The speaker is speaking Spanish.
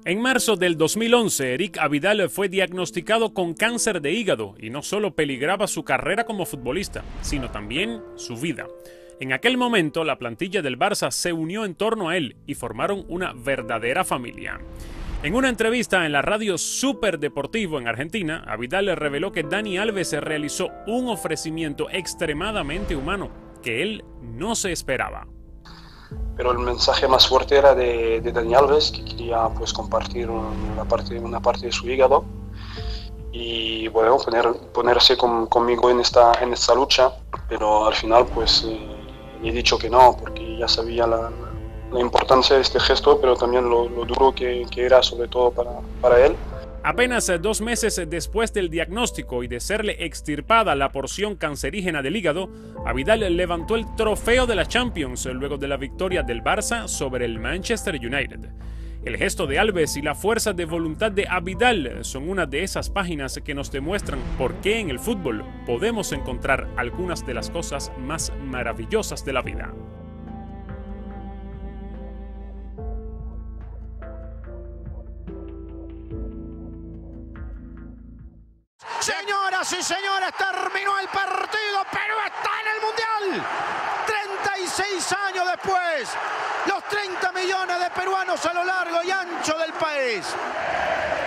En marzo del 2011, Eric Abidal fue diagnosticado con cáncer de hígado y no solo peligraba su carrera como futbolista, sino también su vida. En aquel momento, la plantilla del Barça se unió en torno a él y formaron una verdadera familia. En una entrevista en la radio Super Deportivo en Argentina, Abidal le reveló que Dani Alves realizó un ofrecimiento extremadamente humano que él no se esperaba. Pero el mensaje más fuerte era de Dani Alves, que quería pues compartir una parte de su hígado y bueno, ponerse conmigo en esta lucha, pero al final pues le he dicho que no, porque ya sabía la importancia de este gesto, pero también lo duro que era sobre todo para él. Apenas 2 meses después del diagnóstico y de serle extirpada la porción cancerígena del hígado, Abidal levantó el trofeo de la Champions luego de la victoria del Barça sobre el Manchester United. El gesto de Alves y la fuerza de voluntad de Abidal son una de esas páginas que nos demuestran por qué en el fútbol podemos encontrar algunas de las cosas más maravillosas de la vida. Señoras y señores, terminó el partido, Perú está en el Mundial. 36 años después, los 30 millones de peruanos a lo largo y ancho del país.